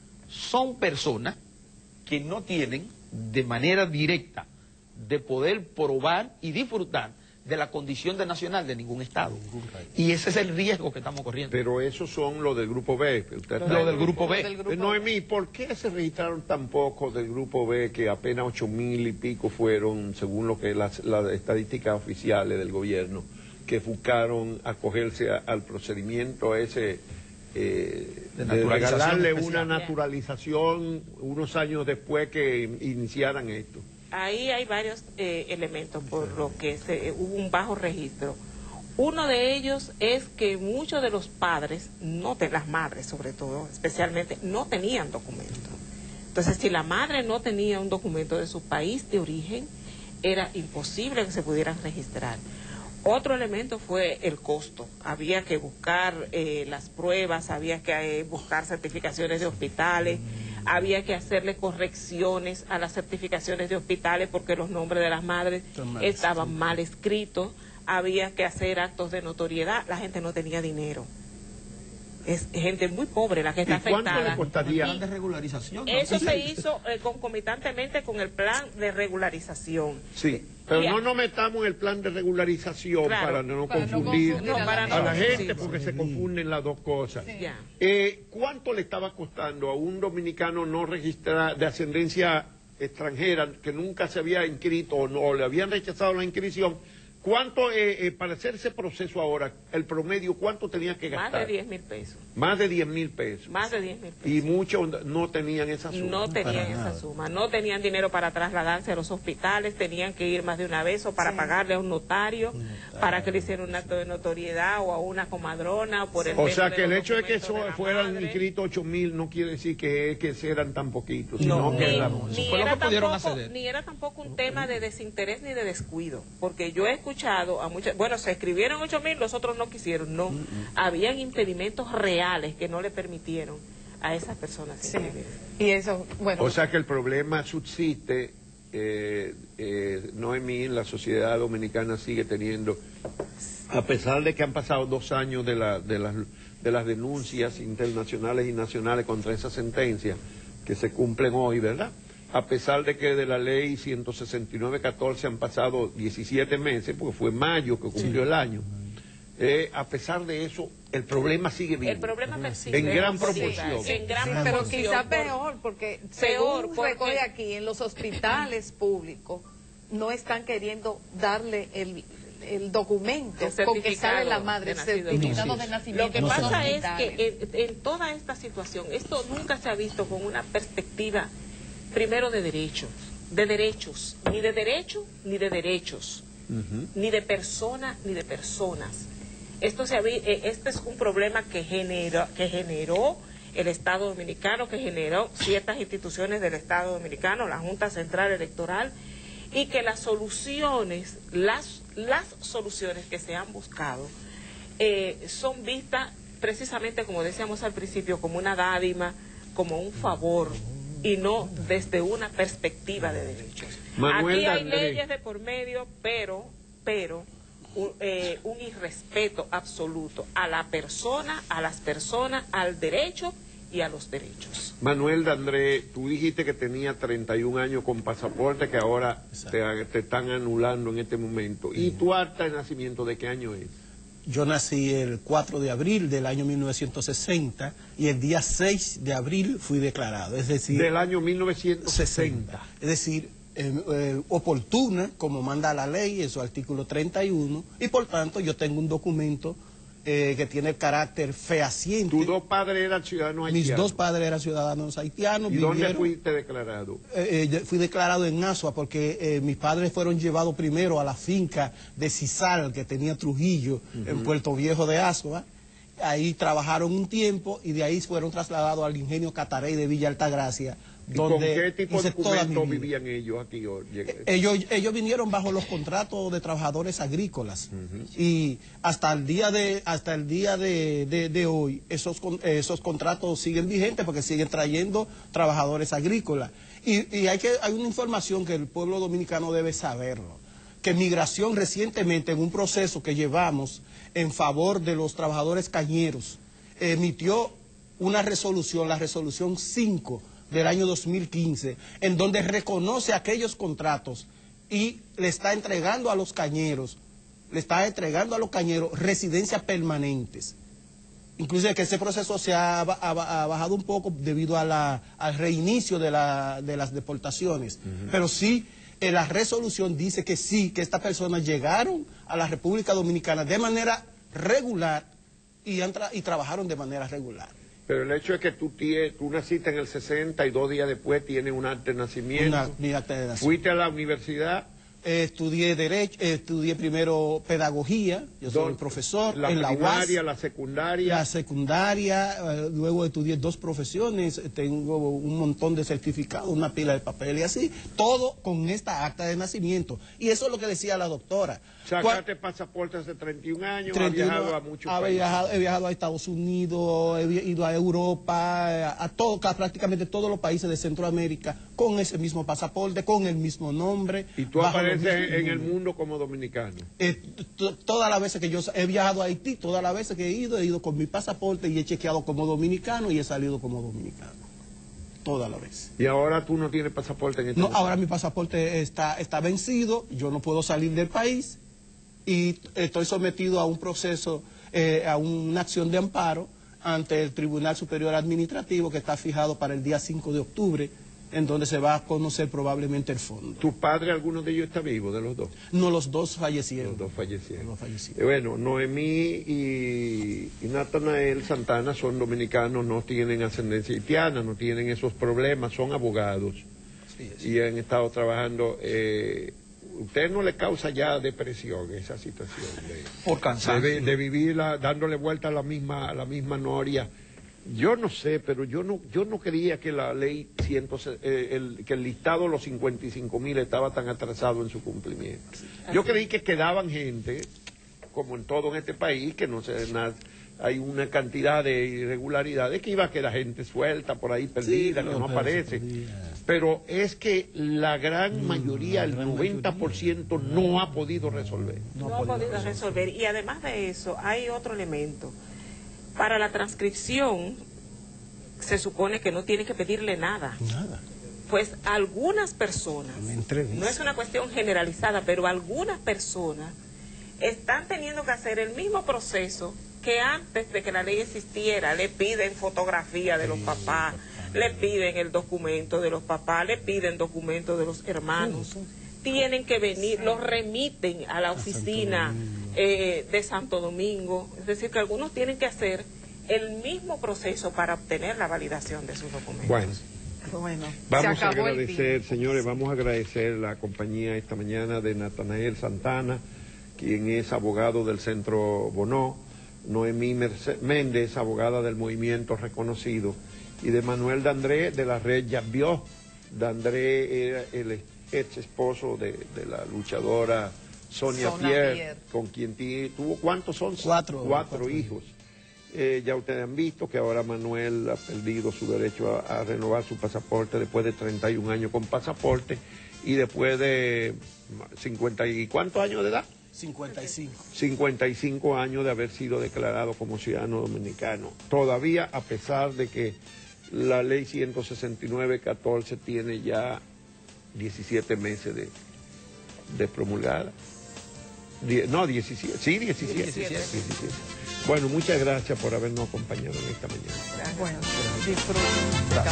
Son personas que no tienen de manera directa de poder probar y disfrutar de la condición de nacional de ningún Estado. Y ese es el riesgo que estamos corriendo. Pero esos son los del Grupo B. Usted Lo del Grupo Lo B. del grupo Eh, Noemí, ¿por qué se registraron tan pocos del Grupo B, que apenas ocho mil y pico fueron, según lo que las, las estadísticas oficiales del gobierno, que buscaron acogerse a- al procedimiento ese eh, De de, naturalización regalarle especial. una naturalización unos años después que iniciaran esto? Ahí hay varios eh, elementos por lo que se, hubo un bajo registro. Uno de ellos es que muchos de los padres, no de las madres sobre todo, especialmente, no tenían documento. Entonces, si la madre no tenía un documento de su país de origen, era imposible que se pudieran registrar. Otro elemento fue el costo. Había que buscar eh, las pruebas, había que eh, buscar certificaciones de hospitales, había que hacerle correcciones a las certificaciones de hospitales porque los nombres de las madres Están mal estaban escritos. mal escritos, había que hacer actos de notoriedad, la gente no tenía dinero. Es gente muy pobre la que está ¿Y cuánto afectada. le costaría? Plan de regularización. ¿no? Eso Sí, se sí. hizo eh, concomitantemente con el plan de regularización. Sí, pero Ya. no nos metamos en el plan de regularización Claro, para no para no confundir confundir No, para a no la gente, confundir. porque se confunden las dos cosas. Ya. Eh, ¿Cuánto le estaba costando a un dominicano no registrar de ascendencia extranjera que nunca se había inscrito o no o le habían rechazado la inscripción? ¿Cuánto, eh, eh, para hacer ese proceso ahora, el promedio, cuánto tenía que Más gastar? de diez mil pesos. Más de diez mil pesos. Más de diez mil pesos. Y muchos no tenían esa suma. No tenían Para esa nada. suma, no tenían dinero para trasladarse a los hospitales, tenían que ir más de una vez o para Sí. pagarle a un notario, Un notario. para que le hiciera un acto de notoriedad o a una comadrona o por el O medio sea de que el los hecho de que documentos eso de la fueran madre. inscritos ocho mil no quiere decir que, que eran tan poquitos, No, sino que ni, eran... Eso ni fue lo era que pudieron tampoco, acceder. ni era tampoco un tema de desinterés ni de descuido, porque yo he escuchado a muchas, bueno, se escribieron ocho mil, los otros no quisieron, no, habían impedimentos reales que no le permitieron a esas personas Sí. inscribirse. Y eso, bueno, O sea que el problema subsiste, eh, eh, Noemí, la sociedad dominicana sigue teniendo, a pesar de que han pasado dos años de, la, de, las, de las denuncias internacionales y nacionales contra esa sentencia, que se cumplen hoy, ¿verdad? A pesar de que de la ley ciento sesenta y nueve catorce han pasado diecisiete meses, porque fue mayo que cumplió el año, eh, a pesar de eso, el problema sigue vivo. El problema persiste. En gran Sí, proporción. En gran sí, pero proporción, quizá por- peor, porque Peor, según porque- recoge aquí, en los hospitales públicos no están queriendo darle el, el documento El con que sale la certificado madre, de el nacido. certificado No, de sí. nacimiento. Lo que No se pasa da. es que en, en toda esta situación, esto nunca se ha visto con una perspectiva, primero, de derechos, de derechos, ni de derecho, ni de derechos, Ujú. ni de persona, ni de personas. Esto se había, eh, este es un problema que generó, que generó el Estado Dominicano, que generó ciertas instituciones del Estado Dominicano, la Junta Central Electoral, y que las soluciones, las, las soluciones que se han buscado eh, son vistas precisamente, como decíamos al principio, como una dádiva, como un favor, y no desde una perspectiva de derechos. Manuel Aquí hay Dandré. leyes de por medio, pero, pero un, eh, un irrespeto absoluto a la persona, a las personas, al derecho y a los derechos. Manuel D'André, tú dijiste que tenía treinta y un años con pasaporte que ahora te, te están anulando en este momento. ¿Y tu acta de nacimiento de qué año es? Yo nací el cuatro de abril del año mil novecientos sesenta y el día seis de abril fui declarado, es decir... Del año mil novecientos sesenta. Es decir, eh, eh, oportuna, como manda la ley en su artículo treinta y uno, y por tanto yo tengo un documento eh, que tiene el carácter fehaciente. ¿Tus dos padres eran ciudadanos haitianos? Mis dos padres eran ciudadanos haitianos. ¿Y dónde vinieron, fuiste declarado? Eh, eh, fui declarado en Asua porque eh, mis padres fueron llevados primero a la finca de Cisal que tenía Trujillo, uh-huh, en Puerto Viejo de Asua. Ahí trabajaron un tiempo y de ahí fueron trasladados al ingenio Catarey de Villa Altagracia. ¿Y donde con qué tipo de documentos vivían ellos aquí? Eh, ellos, ellos vinieron bajo los contratos de trabajadores agrícolas, uh-huh, y hasta el día de hasta el día de, de, de hoy esos, esos contratos siguen vigentes porque siguen trayendo trabajadores agrícolas. Y, y hay, que, hay una información que el pueblo dominicano debe saberlo, que Migración recientemente en un proceso que llevamos en favor de los trabajadores cañeros emitió una resolución, la resolución cinco del año dos mil quince, en donde reconoce aquellos contratos y le está entregando a los cañeros, le está entregando a los cañeros residencias permanentes. Inclusive que ese proceso se ha, ha, ha bajado un poco debido a la, al reinicio de, la, de las deportaciones, uh-huh, pero sí, eh, la resolución dice que sí, que estas personas llegaron a la República Dominicana de manera regular y, han tra y trabajaron de manera regular. Pero el hecho es que tú, tienes, tú naciste en el sesenta y dos días después tienes un acta de nacimiento. Una, mi acta de nacimiento. ¿Fuiste a la universidad? Eh, estudié derecho, eh, estudié primero pedagogía, yo soy profesor la en la primaria, U A S, la secundaria. La secundaria, eh, luego estudié dos profesiones, tengo un montón de certificados, una pila de papel y así, todo con esta acta de nacimiento. Y eso es lo que decía la doctora. Sacaste pasaporte hace treinta y un años, treinta y uno, has viajado a muchos ha países. Viajado, he viajado a Estados Unidos, he ido a Europa, a, a todo, a prácticamente todos los países de Centroamérica, con ese mismo pasaporte, con el mismo nombre. ¿Y tú apareces en el mundo como dominicano? Eh, todas las veces que yo he viajado a Haití, todas las veces que he ido, he ido con mi pasaporte y he chequeado como dominicano y he salido como dominicano. Todas las veces. ¿Y ahora tú no tienes pasaporte en este No, momento? ahora mi pasaporte está, está vencido, yo no puedo salir del país y estoy sometido a un proceso, eh, a una acción de amparo ante el Tribunal Superior Administrativo que está fijado para el día cinco de octubre, en donde se va a conocer probablemente el fondo. ¿Tu padre, alguno de ellos está vivo, de los dos? No, los dos fallecieron. Los dos fallecieron. Los dos fallecieron. Eh, bueno, Noemí y, y Natanael Santana son dominicanos, no tienen ascendencia haitiana, no tienen esos problemas, son abogados. Sí, sí. Y han estado trabajando. Eh, ¿Usted no le causa ya depresión esa situación? De, Por cansancio. De, de vivir la, dándole vuelta a la misma, a la misma noria. Yo no sé, pero yo no yo no creía que la ley, ciento, eh, el, que el listado de los cincuenta y cinco mil estaba tan atrasado en su cumplimiento. Yo creí que quedaban gente, como en todo en este país, que no sé, nada, hay una cantidad de irregularidades, que iba a quedar gente suelta por ahí perdida, sí, que no, no aparece. Pero es que la gran mayoría, el noventa por ciento, no ha podido resolver. No, no ha podido resolver. Y además de eso, hay otro elemento. Para la transcripción, se supone que no tiene que pedirle nada. Nada. Pues algunas personas, no es una cuestión generalizada, pero algunas personas están teniendo que hacer el mismo proceso que antes de que la ley existiera. Le piden fotografía de los papás, le piden el documento de los papás, le piden documentos de los hermanos. Tienen que venir, los remiten a la oficina eh, de Santo Domingo. Es decir, que algunos tienen que hacer el mismo proceso para obtener la validación de sus documentos. Bueno, bueno vamos a agradecer, señores, vamos a agradecer la compañía esta mañana de Natanael Santana, quien es abogado del Centro Bonó, Noemí Méndez, abogada del Movimiento Reconocido, y de Manuel D'André, de la red Yavió. D'André era el ex esposo de, de la luchadora Sonia, Sonia Pierre, Pierre, con quien tuvo, ¿cuántos son? Cuatro. Cuatro, cuatro hijos. Eh, ya ustedes han visto que ahora Manuel ha perdido su derecho a, a renovar su pasaporte después de treinta y un años con pasaporte y después de cincuenta y ¿cuántos años de edad? cincuenta y cinco. cincuenta y cinco años de haber sido declarado como ciudadano dominicano. Todavía, a pesar de que La ley ciento sesenta y nueve catorce tiene ya diecisiete meses de, de promulgada. Die, no, diecisiete, sí, diecisiete. diecisiete. diecisiete. Bueno, muchas gracias por habernos acompañado en esta mañana. Bueno, disfruten.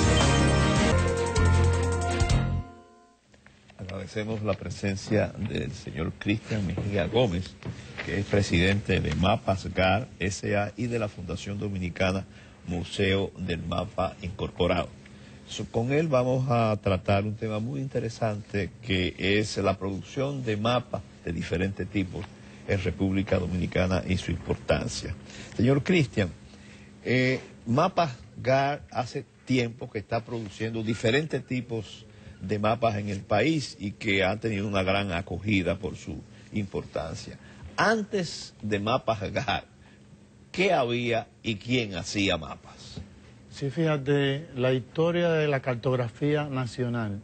Agradecemos la presencia del señor Cristian Mejía Gómez, que es presidente de Mapas G A R S A y de la Fundación Dominicana Museo del Mapa Incorporado. So, con él vamos a tratar un tema muy interesante, que es la producción de mapas de diferentes tipos en República Dominicana y su importancia. Señor Cristian, eh, Mapas G A R hace tiempo que está produciendo diferentes tipos de mapas en el país y que han tenido una gran acogida por su importancia. Antes de Mapas G A R, ¿qué había y quién hacía mapas? Sí, fíjate, la historia de la cartografía nacional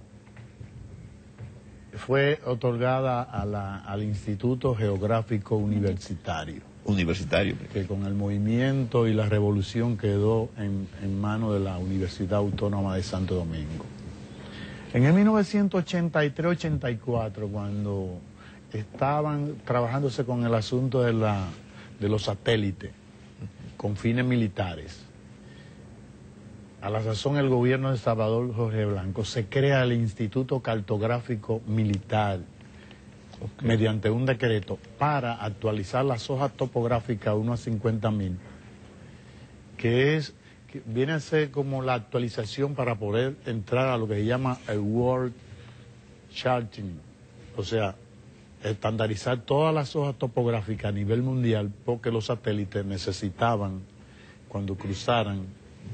fue otorgada a la, al Instituto Geográfico Universitario. Universitario. Que con el movimiento y la revolución quedó en, en manos de la Universidad Autónoma de Santo Domingo. En el mil novecientos ochenta y tres ochenta y cuatro, cuando estaban trabajándose con el asunto de, la, de los satélites con fines militares, a la sazón el gobierno de Salvador Jorge Blanco se crea el Instituto Cartográfico Militar, okay, mediante un decreto para actualizar las hojas topográficas uno a cincuenta mil, que es que viene a ser como la actualización para poder entrar a lo que se llama el World Charting, o sea, estandarizar todas las hojas topográficas a nivel mundial, porque los satélites necesitaban, cuando cruzaran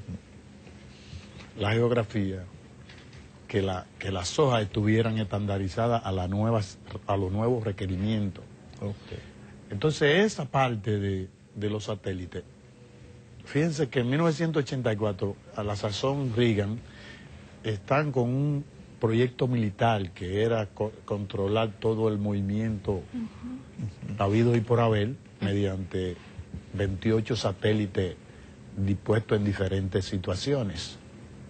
la geografía, que, la, que las hojas estuvieran estandarizadas a, las nuevas, a los nuevos requerimientos. Okay. Entonces, esa parte de, de los satélites, fíjense que en mil novecientos ochenta y cuatro, a la sazón Reagan, están con un proyecto militar que era co controlar todo el movimiento uh-huh. habido y por haber, mediante veintiocho satélites dispuestos en diferentes situaciones.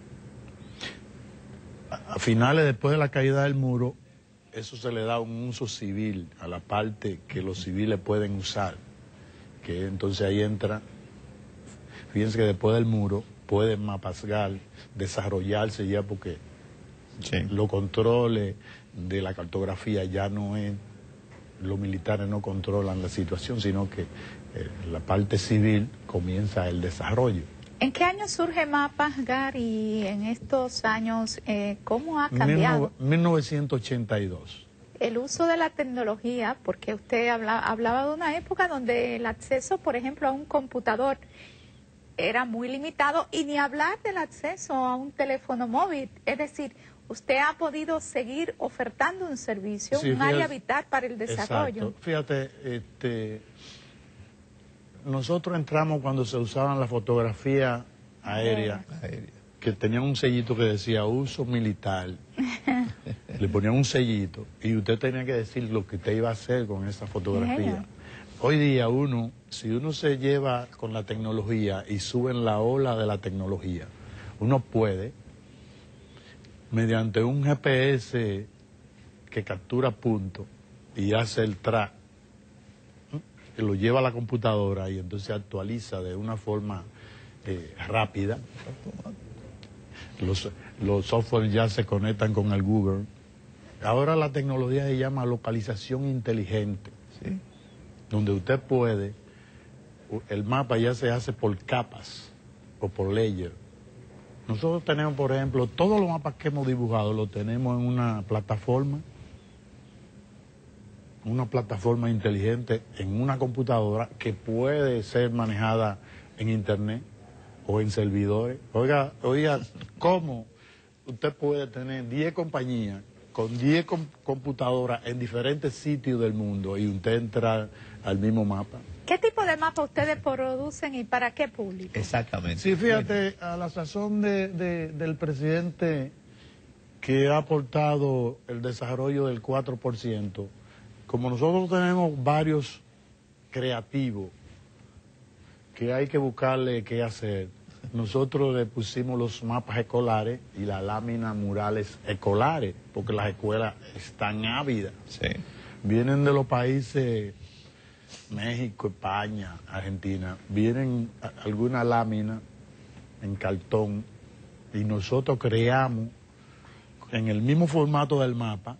A finales, después de la caída del muro, eso se le da un uso civil a la parte que los civiles pueden usar, que entonces ahí entra, fíjense que después del muro puede Mapas G A R desarrollarse ya, porque sí, los controles de la cartografía ya no es, los militares no controlan la situación, sino que eh, la parte civil comienza el desarrollo. ¿En qué año surge Mapas G A R y en estos años eh, cómo ha cambiado? mil novecientos ochenta y dos. El uso de la tecnología, porque usted habla, hablaba de una época donde el acceso, por ejemplo, a un computador era muy limitado, y ni hablar del acceso a un teléfono móvil. Es decir, usted ha podido seguir ofertando un servicio, sí, un fíjate, área vital para el desarrollo. Exacto. Fíjate, este... nosotros entramos cuando se usaban la fotografía aérea, aérea, que tenían un sellito que decía uso militar. Le ponían un sellito y usted tenía que decir lo que usted iba a hacer con esa fotografía. Hoy día uno, si uno se lleva con la tecnología y sube en la ola de la tecnología, uno puede, mediante un G P S que captura puntos y hace el track, que lo lleva a la computadora y entonces actualiza de una forma eh, rápida. Los, los software ya se conectan con el Google. Ahora la tecnología se llama localización inteligente, ¿sí?, donde usted puede, el mapa ya se hace por capas o por layer. Nosotros tenemos, por ejemplo, todos los mapas que hemos dibujado los tenemos en una plataforma, una plataforma inteligente en una computadora que puede ser manejada en internet o en servidores. Oiga, oiga, ¿cómo usted puede tener diez compañías con diez com computadoras en diferentes sitios del mundo y usted entrar al mismo mapa? ¿Qué tipo de mapa ustedes producen y para qué público? Exactamente. Sí, fíjate, a la sazón de, de, del presidente que ha aportado el desarrollo del cuatro por ciento, como nosotros tenemos varios creativos que hay que buscarle qué hacer, nosotros le pusimos los mapas escolares y las láminas murales escolares, porque las escuelas están ávidas. Sí. Vienen de los países, México, España, Argentina, vienen a- algunas láminas en cartón y nosotros creamos en el mismo formato del mapa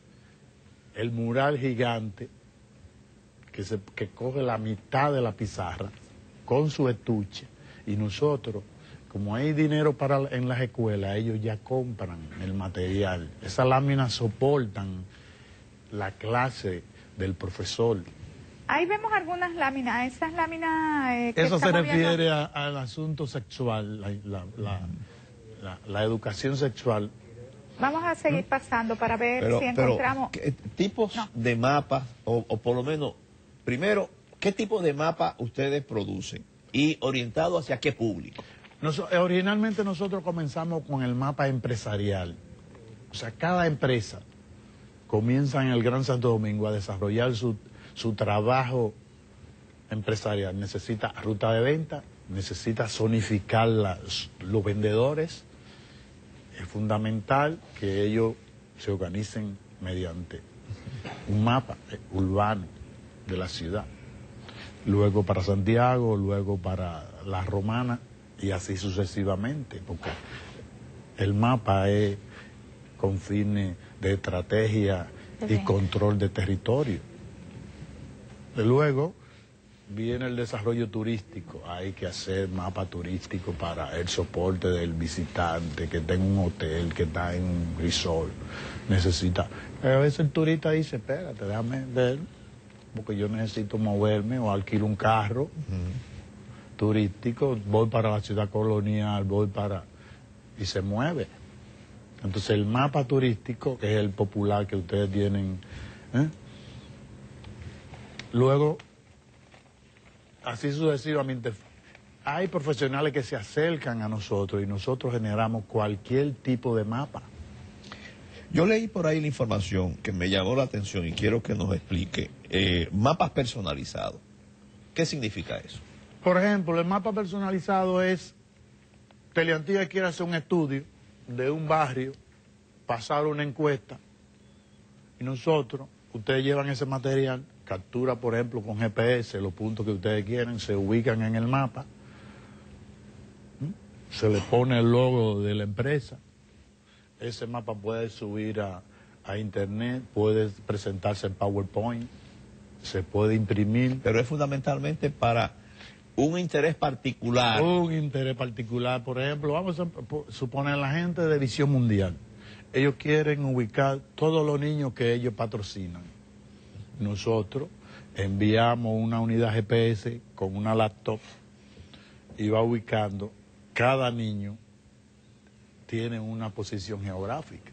el mural gigante que, se, que coge la mitad de la pizarra con su estuche, y nosotros, como hay dinero para en las escuelas, ellos ya compran el material. Esas láminas soportan la clase del profesor. Ahí vemos algunas láminas, esas láminas eh, que Eso se estamos viendo- refiere a- al asunto sexual, la, la- la- la- la educación sexual. Vamos a seguir pasando para ver Pero, si pero encontramos... ¿qué tipos No. de mapas, o, o por lo menos, primero, qué tipo de mapa ustedes producen y orientado hacia qué público? Noso- eh, originalmente nosotros comenzamos con el mapa empresarial. O sea, cada empresa comienza en el Gran Santo Domingo a desarrollar su, su trabajo empresarial. Necesita ruta de venta, necesita zonificar las- los vendedores. Es fundamental que ellos se organicen mediante un mapa eh, urbano de la ciudad. Luego para Santiago, luego para La Romana y así sucesivamente, porque el mapa es con fines de estrategia y Bien. control de territorio. De luego viene el desarrollo turístico, hay que hacer mapa turístico para el soporte del visitante que está en un hotel, que está en un resort, necesita. A veces el turista dice, espérate, déjame ver, porque yo necesito moverme o alquilo un carro turístico, voy para la ciudad colonial, voy para... y se mueve. Entonces el mapa turístico, que es el popular que ustedes tienen, ¿eh? Luego, así sucesivamente, hay profesionales que se acercan a nosotros y nosotros generamos cualquier tipo de mapa. Yo leí por ahí la información que me llamó la atención y quiero que nos explique. Eh, mapas personalizados. ¿Qué significa eso? Por ejemplo, el mapa personalizado es, Teleantía quiere hacer un estudio de un barrio, pasar una encuesta, y nosotros, ustedes llevan ese material, captura, por ejemplo, con G P S, los puntos que ustedes quieren, se ubican en el mapa, ¿m? Se le pone el logo de la empresa, ese mapa puede subir a, a internet, puede presentarse en PowerPoint, se puede imprimir. Pero es fundamentalmente para un interés particular. Un interés particular, por ejemplo, vamos a po- suponer la gente de Visión Mundial. Ellos quieren ubicar todos los niños que ellos patrocinan. Nosotros enviamos una unidad G P S con una laptop y va ubicando. Cada niño tiene una posición geográfica.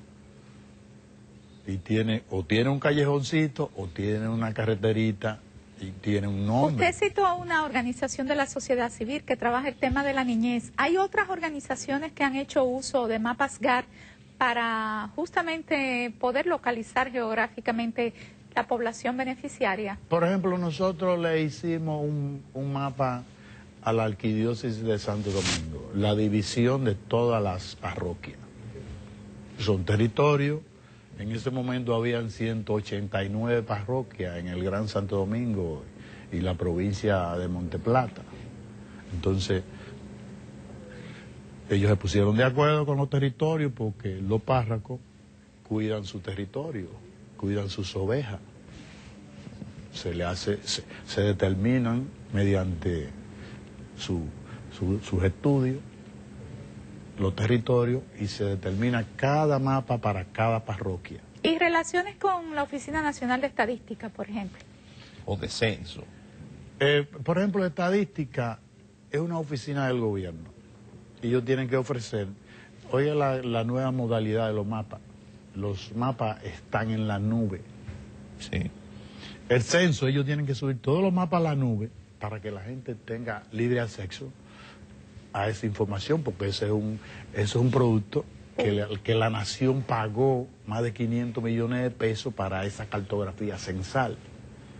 Y tiene, o tiene un callejoncito, o tiene una carreterita, y tiene un nombre. Usted citó a una organización de la sociedad civil que trabaja el tema de la niñez. ¿Hay otras organizaciones que han hecho uso de mapas G A R para justamente poder localizar geográficamente la población beneficiaria? Por ejemplo, nosotros le hicimos un, un mapa a la arquidiócesis de Santo Domingo, la división de todas las parroquias. Son territorios, en ese momento habían ciento ochenta y nueve parroquias en el Gran Santo Domingo y la provincia de Monteplata. Entonces, ellos se pusieron de acuerdo con los territorios porque los párrocos cuidan su territorio, cuidan sus ovejas. Se le hace, se, se determinan mediante su, su- sus estudios los territorios y se determina cada mapa para cada parroquia. Y relaciones con la Oficina Nacional de Estadística, por ejemplo. O de censo. Eh, por ejemplo, estadística es una oficina del gobierno. Ellos tienen que ofrecer, oye la, la nueva modalidad de los mapas. Los mapas están en la nube. Sí. El censo, ellos tienen que subir todos los mapas a la nube para que la gente tenga libre acceso a esa información, porque ese es un, ese es un producto que, la- que la nación pagó más de quinientos millones de pesos para esa cartografía censal.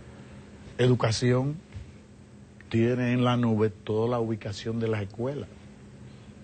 Educación tiene en la nube toda la ubicación de las escuelas.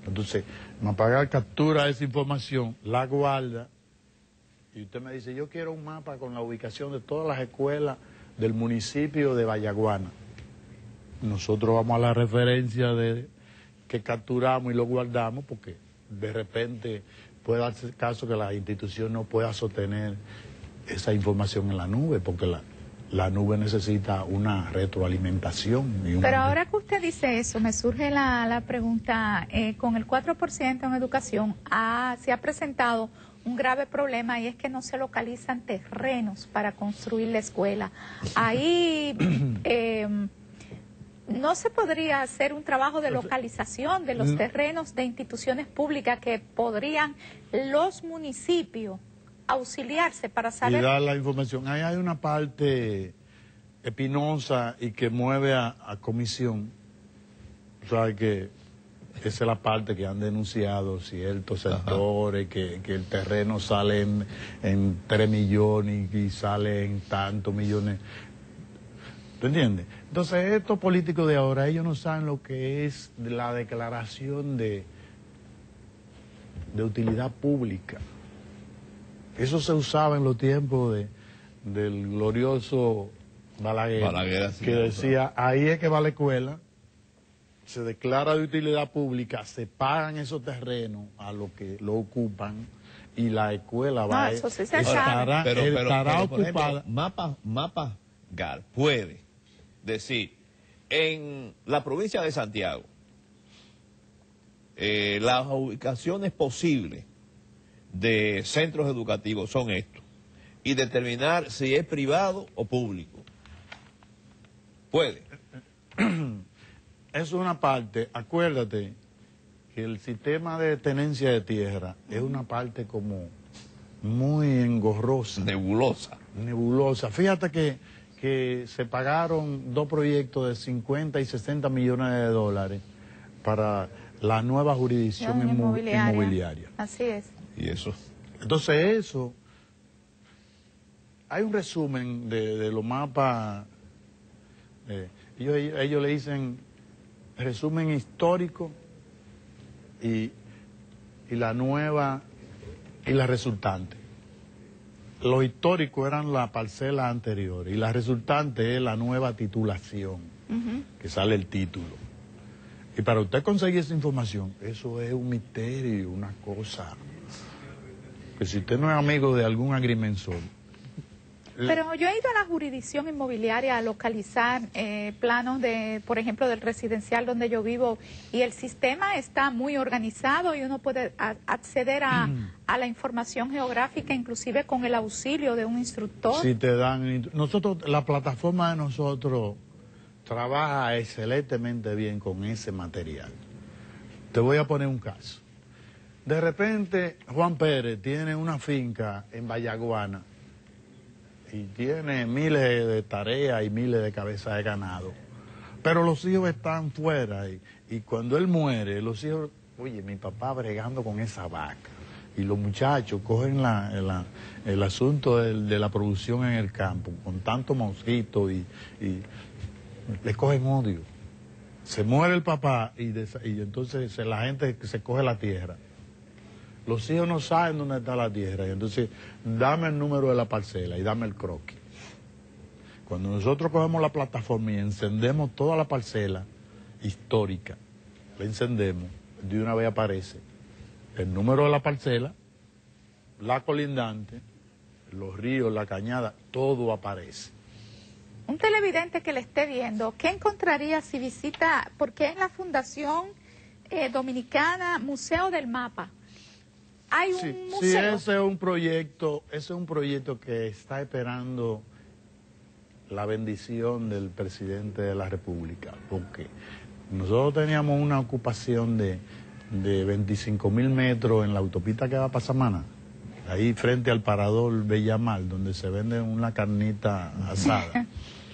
Entonces, Mapagal captura esa información, la guarda, y usted me dice, yo quiero un mapa con la ubicación de todas las escuelas del municipio de Vallaguana. Nosotros vamos a la referencia de que capturamos y lo guardamos, porque de repente puede darse caso que la institución no pueda sostener esa información en la nube, porque la, la nube necesita una retroalimentación. Y una... Pero ahora que usted dice eso, me surge la, la pregunta, eh, con el cuatro por ciento en educación, ha, se ha presentado un grave problema y es que no se localizan terrenos para construir la escuela. Ahí eh, no se podría hacer un trabajo de localización de los terrenos de instituciones públicas que podrían los municipios auxiliarse para saber... Y dar la información. Ahí hay una parte espinosa y que mueve a, a comisión. O sea, que esa es la parte que han denunciado ciertos sectores, que, que el terreno sale en, en tres millones y sale en tantos millones. ¿Tú entiendes? Entonces, estos políticos de ahora, ellos no saben lo que es la declaración de, de utilidad pública. Eso se usaba en los tiempos de, del glorioso Balaguer, Balaguer que decía, ahí es que va la escuela, se declara de utilidad pública, se pagan esos terrenos a los que lo ocupan y la escuela va no, eso sí se estará, pero, pero, estará pero, por ocupada. Ejemplo, Mapa, Mapa Gal puede decir, en la provincia de Santiago, eh, las ubicaciones posibles de centros educativos son estos, y determinar si es privado o público. Puede. Es una parte, acuérdate que el sistema de tenencia de tierra es una parte como muy engorrosa. Nebulosa. Nebulosa. Fíjate que, que se pagaron dos proyectos de cincuenta y sesenta millones de dólares para la nueva jurisdicción inmo inmobiliaria. inmobiliaria. Así es. ¿Y eso? Entonces eso, hay un resumen de, de los mapas, eh, ellos, ellos le dicen resumen histórico y, y la nueva y la resultante. Los históricos eran la parcela anterior y la resultante es la nueva titulación, uh-huh. que sale el título. Y para usted conseguir esa información, eso es un misterio, una cosa que si usted no es amigo de algún agrimensor. Pero yo he ido a la jurisdicción inmobiliaria a localizar eh, planos de, por ejemplo, del residencial donde yo vivo, y el sistema está muy organizado y uno puede a, acceder a, mm. a la información geográfica, inclusive con el auxilio de un instructor. Si te dan, nosotros, la plataforma de nosotros trabaja excelentemente bien con ese material. Te voy a poner un caso. De repente, Juan Pérez tiene una finca en Vallaguana y tiene miles de tareas y miles de cabezas de ganado. Pero los hijos están fuera y, y cuando él muere, los hijos, oye, mi papá bregando con esa vaca. Y los muchachos cogen la, la, el asunto de, de la producción en el campo, con tanto mosquito y, y le cogen odio. Se muere el papá y, de, y entonces la gente se coge la tierra. Los hijos no saben dónde está la tierra, y entonces dame el número de la parcela y dame el croquis. Cuando nosotros cogemos la plataforma y encendemos toda la parcela histórica, la encendemos, de una vez aparece el número de la parcela, la colindante, los ríos, la cañada, todo aparece. Un televidente que le esté viendo, ¿qué encontraría si visita, porque es la Fundación eh, Dominicana Museo del Mapa? Hay un sí, museo. Sí, ese es un proyecto, ese es un proyecto que está esperando la bendición del presidente de la República, porque nosotros teníamos una ocupación de, de veinticinco mil metros en la autopista que va para Samaná, ahí frente al parador Bellamar, donde se vende una carnita asada.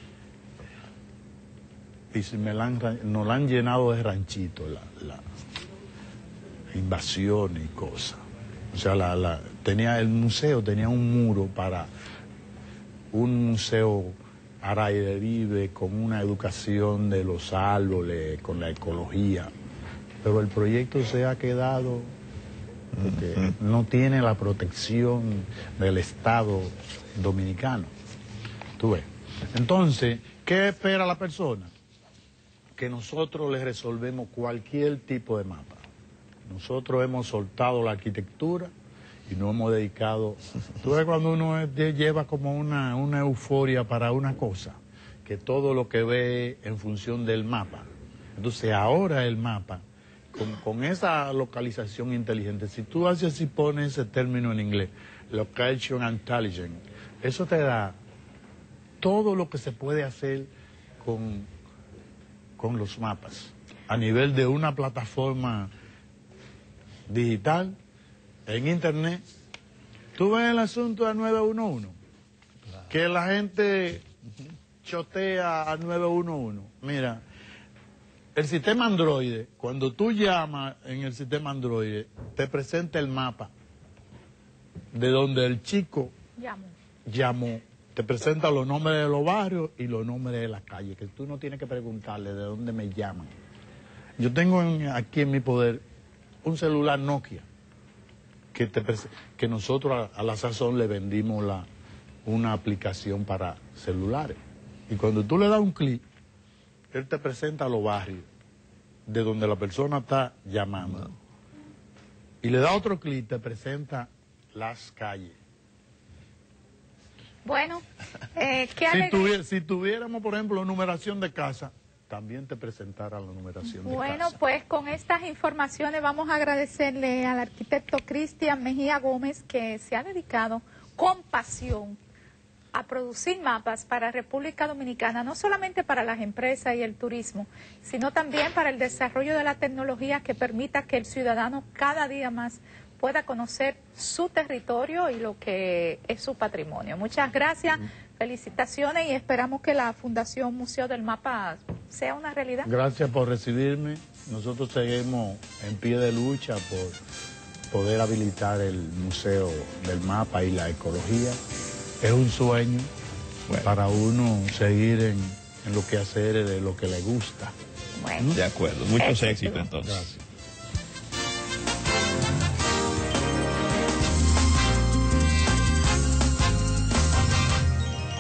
Y si me la han, nos la han llenado de ranchitos, la, la invasión y cosas. O sea, la, la, tenía, el museo tenía un muro para un museo al aire libre, con una educación de los árboles, con la ecología. pero el proyecto se ha quedado porque no tiene la protección del Estado dominicano. Tú ves. Entonces, ¿qué espera la persona? Que nosotros le resolvemos cualquier tipo de mapa. Nosotros hemos soltado la arquitectura y nos hemos dedicado... Tú ves cuando uno lleva como una, una euforia para una cosa, que todo lo que ve en función del mapa. Entonces ahora el mapa, con, con esa localización inteligente, si tú haces y pones ese término en inglés, Location Intelligence, eso te da todo lo que se puede hacer con, con los mapas, a nivel de una plataforma digital, en internet. Tú ves el asunto del nueve uno uno, claro, que la gente chotea al nueve uno uno. Mira, el sistema Android, cuando tú llamas en el sistema Android, te presenta el mapa de donde el chico Llamo. llamó. Te presenta los nombres de los barrios y los nombres de las calles, que tú no tienes que preguntarle de dónde me llaman. Yo tengo en, aquí en mi poder un celular Nokia, que, te, que nosotros a, a la sazón le vendimos la, una aplicación para celulares. Y cuando tú le das un clic, él te presenta los barrios de donde la persona está llamando. Y le da otro clic, te presenta las calles. Bueno, eh, ¿qué si, alegría? tuviera, si tuviéramos, por ejemplo, numeración de casa, también te presentara la numeración de Bueno, casa. pues con estas informaciones vamos a agradecerle al arquitecto Cristian Mejía Gómez, que se ha dedicado con pasión a producir mapas para República Dominicana, no solamente para las empresas y el turismo, sino también para el desarrollo de la tecnología que permita que el ciudadano cada día más pueda conocer su territorio y lo que es su patrimonio. Muchas gracias, felicitaciones y esperamos que la Fundación Museo del Mapa sea una realidad. Gracias por recibirme. Nosotros seguimos en pie de lucha por poder habilitar el Museo del Mapa y la ecología. Es un sueño, bueno, para uno seguir en, en lo que hacer, de lo que le gusta. Bueno, de acuerdo. Muchos éxitos entonces. Gracias.